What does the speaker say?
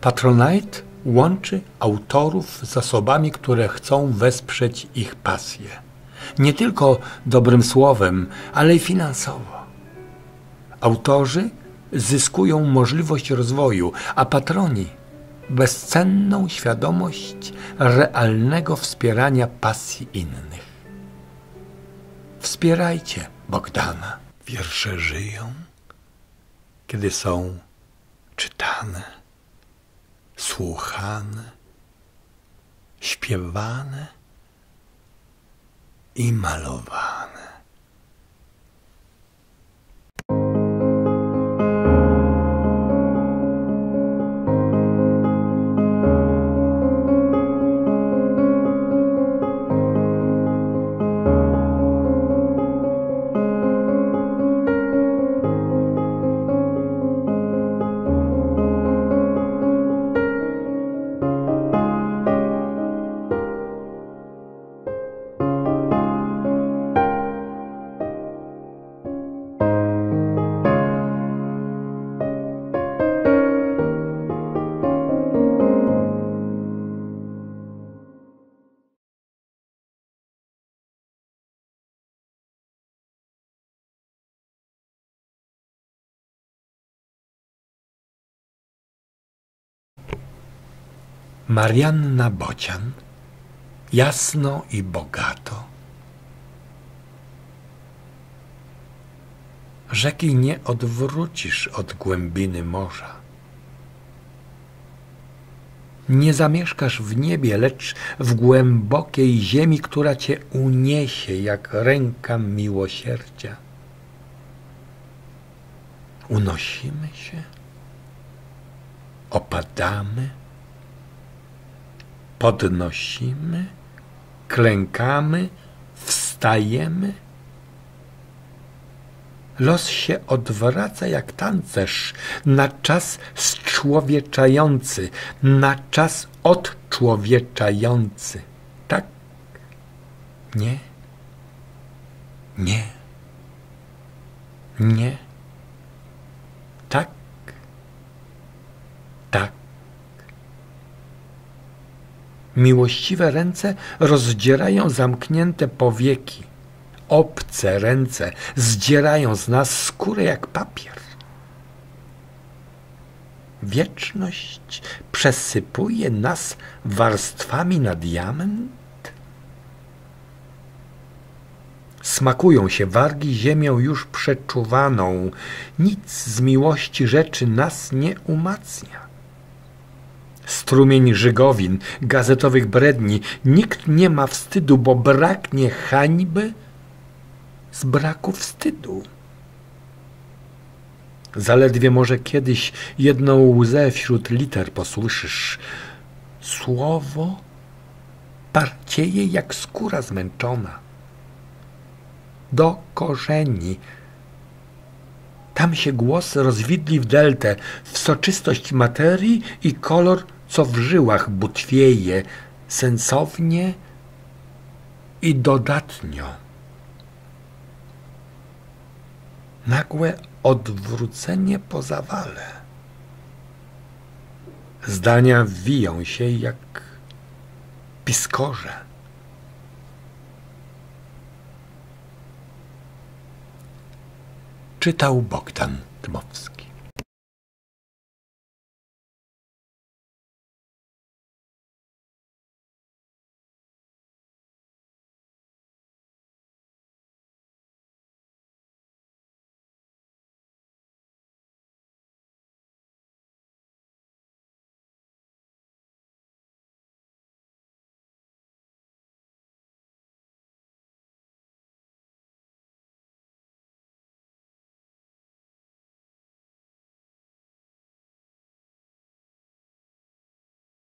Patronite łączy autorów z osobami, które chcą wesprzeć ich pasję. Nie tylko dobrym słowem, ale i finansowo. Autorzy zyskują możliwość rozwoju, a patroni bezcenną świadomość realnego wspierania pasji innych. Wspierajcie Bogdana. Wiersze żyją, kiedy są czytane, słuchane, śpiewane i malowane. Marianna Bocian. Jasno i bogato. Rzeki nie odwrócisz od głębiny morza. Nie zamieszkasz w niebie, lecz w głębokiej ziemi, która cię uniesie jak ręka miłosierdzia. Unosimy się, opadamy, podnosimy, klękamy, wstajemy. Los się odwraca jak tancerz, na czas zczłowieczający, na czas odczłowieczający. Tak? Nie? Nie? Nie? Tak? Tak? Miłościwe ręce rozdzierają zamknięte powieki. Obce ręce zdzierają z nas skórę jak papier. Wieczność przesypuje nas warstwami na diament. Smakują się wargi ziemią już przeczuwaną. Nic z miłości rzeczy nas nie umacnia. Strumień żygowin, gazetowych bredni. Nikt nie ma wstydu, bo braknie hańby z braku wstydu. Zaledwie może kiedyś jedną łzę wśród liter posłyszysz. Słowo parcieje jak skóra zmęczona. Do korzeni. Tam się głos rozwidli w deltę, w soczystość materii i kolor, co w żyłach butwieje, sensownie i dodatnio. Nagłe odwrócenie po zawale. Zdania wiją się jak piskorze. Czytał Bogdan Dmowski.